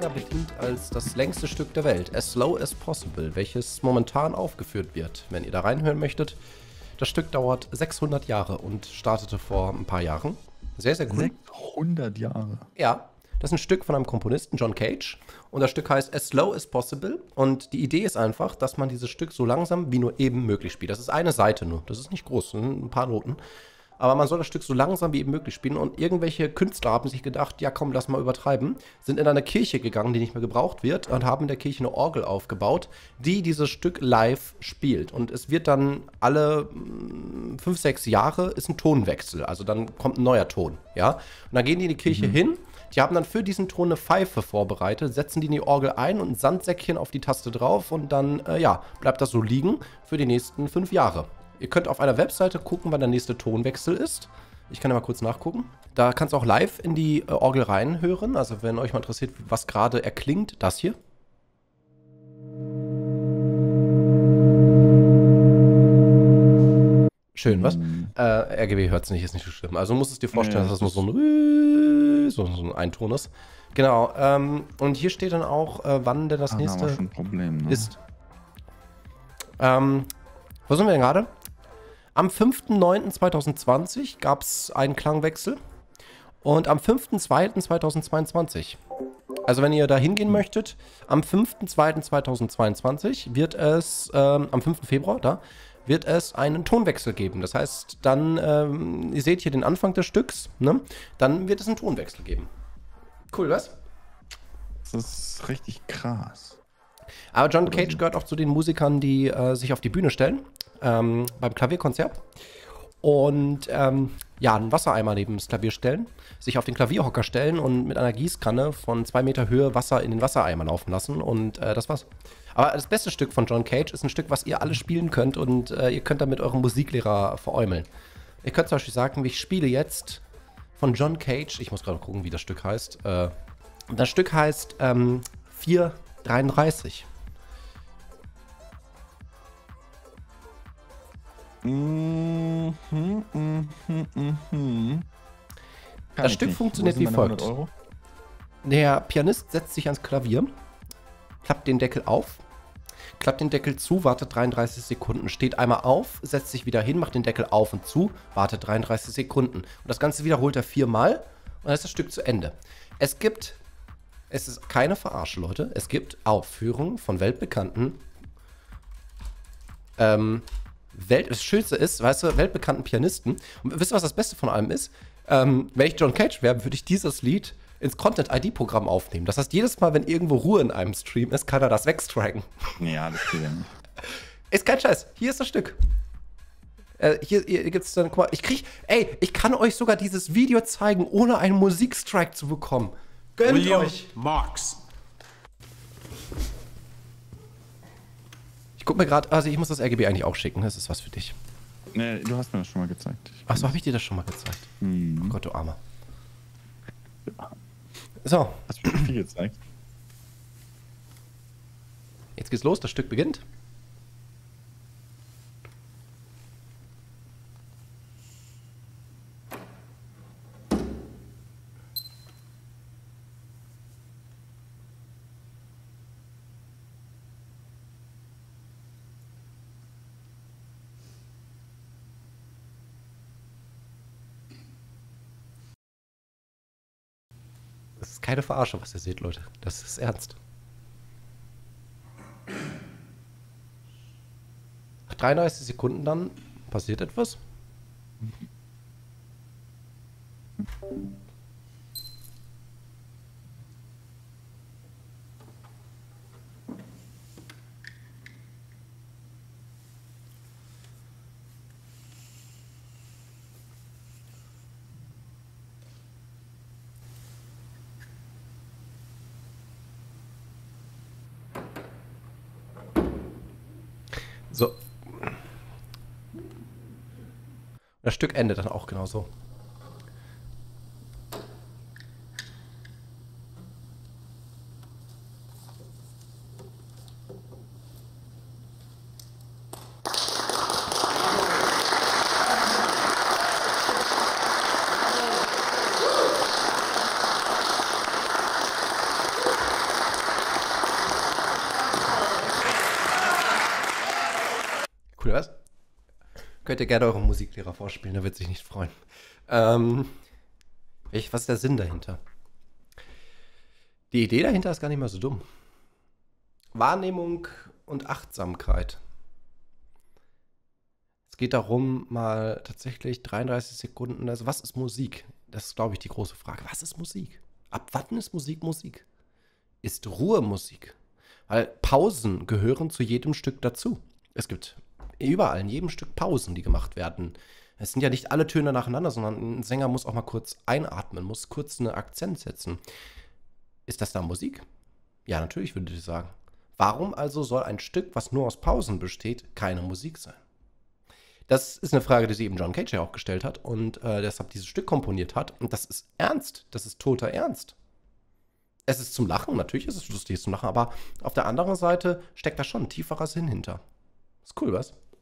länger bedient als das längste Stück der Welt, As Slow as Possible, welches momentan aufgeführt wird. Wenn ihr da reinhören möchtet, das Stück dauert 600 Jahre und startete vor ein paar Jahren. Sehr, sehr cool. 600 Jahre. Ja, das ist ein Stück von einem Komponisten, John Cage. Und das Stück heißt As Slow as Possible. Und die Idee ist einfach, dass man dieses Stück so langsam wie nur eben möglich spielt. Das ist eine Seite nur. Das ist nicht groß, das sind ein paar Noten. Aber man soll das Stück so langsam wie eben möglich spielen. Und irgendwelche Künstler haben sich gedacht, ja komm, lass mal übertreiben. Sind in eine Kirche gegangen, die nicht mehr gebraucht wird. Und haben in der Kirche eine Orgel aufgebaut, die dieses Stück live spielt. Und es wird dann alle 5, 6 Jahre ist ein Tonwechsel. Also dann kommt ein neuer Ton, ja. Und dann gehen die in die Kirche hin. Die haben dann für diesen Ton eine Pfeife vorbereitet, setzen die in die Orgel ein und ein Sandsäckchen auf die Taste drauf. Und dann, ja, bleibt das so liegen für die nächsten 5 Jahre. Ihr könnt auf einer Webseite gucken, wann der nächste Tonwechsel ist. Ich kann ja mal kurz nachgucken. Da kannst du auch live in die Orgel reinhören. Also wenn euch mal interessiert, was gerade erklingt, das hier. Schön, was? RGB hört es nicht, ist nicht so schlimm. Also musst du es dir vorstellen, dass das nur so ein Einton ist. Genau, und hier steht dann auch, wann denn das nächste schon ein Problem, ne? ist. Wo sind wir denn gerade? Am 5.9.2020 gab es einen Klangwechsel und am 5.2.2022. Also wenn ihr da hingehen möchtet, am 5.2.2022 wird es, am 5. Februar, da, wird es einen Tonwechsel geben. Das heißt, dann, ihr seht hier den Anfang des Stücks, ne? Dann wird es einen Tonwechsel geben. Cool, was? Das ist richtig krass. Aber John Cage gehört auch zu den Musikern, die sich auf die Bühne stellen, beim Klavierkonzert. Und ja, einen Wassereimer neben das Klavier stellen, sich auf den Klavierhocker stellen und mit einer Gießkanne von 2 Meter Höhe Wasser in den Wassereimer laufen lassen. Und das war's. Aber das beste Stück von John Cage ist ein Stück, was ihr alle spielen könnt und ihr könnt damit euren Musiklehrer veräumeln. Ihr könnt zum Beispiel sagen, ich spiele jetzt von John Cage, ich muss gerade gucken, wie das Stück heißt. Das Stück heißt 433. Das Stück funktioniert wie folgt. Der Pianist setzt sich ans Klavier, klappt den Deckel auf, klappt den Deckel zu, wartet 33 Sekunden, steht einmal auf, setzt sich wieder hin, macht den Deckel auf und zu, wartet 33 Sekunden. Und das Ganze wiederholt er 4-mal und dann ist das Stück zu Ende. Es ist keine Verarsche, Leute, es gibt Aufführungen von weltbekannten das Schönste ist, weißt du, weltbekannten Pianisten. Und wisst ihr, was das Beste von allem ist? Wenn ich John Cage wäre, würde ich dieses Lied ins Content-ID-Programm aufnehmen. Das heißt, jedes Mal, wenn irgendwo Ruhe in einem Stream ist, kann er das wegstracken. Ja, das geht ja nicht. Ist kein Scheiß. Hier ist das Stück. Hier gibt es dann, guck mal, ich kann euch sogar dieses Video zeigen, ohne einen Musikstrike zu bekommen. Gönnt William euch. Marx. Ich guck mir gerade, also ich muss das RGB eigentlich auch schicken, das ist was für dich. Nee, du hast mir das schon mal gezeigt. Achso, habe ich dir das schon mal gezeigt? Oh Gott, du Armer. Ja. So. Hast du mir viel gezeigt? Jetzt geht's los, das Stück beginnt. Das ist keine Verarsche, was ihr seht, Leute. Das ist ernst. Nach 33 Sekunden dann passiert etwas. So. Das Stück endet dann auch genauso. Könnt ihr gerne euren Musiklehrer vorspielen, der wird sich nicht freuen. Ähm, was ist der Sinn dahinter? Die Idee dahinter ist gar nicht mal so dumm. Wahrnehmung und Achtsamkeit. Es geht darum, mal tatsächlich 33 Sekunden, also was ist Musik? Das ist, glaube ich, die große Frage. Was ist Musik? Ab wann ist Musik Musik? Ist Ruhe Musik? Weil Pausen gehören zu jedem Stück dazu. Es gibt überall in jedem Stück Pausen, die gemacht werden. Es sind ja nicht alle Töne nacheinander, sondern ein Sänger muss auch mal kurz einatmen, muss kurz einen Akzent setzen. Ist das da Musik? Ja, natürlich würde ich sagen. Warum also soll ein Stück, was nur aus Pausen besteht, keine Musik sein? Das ist eine Frage, die sich eben John Cage ja auch gestellt hat und deshalb dieses Stück komponiert hat. Und das ist ernst, das ist toter Ernst. Es ist zum Lachen, natürlich ist es lustig zum Lachen, aber auf der anderen Seite steckt da schon ein tieferer Sinn hinter. Ist cool, was?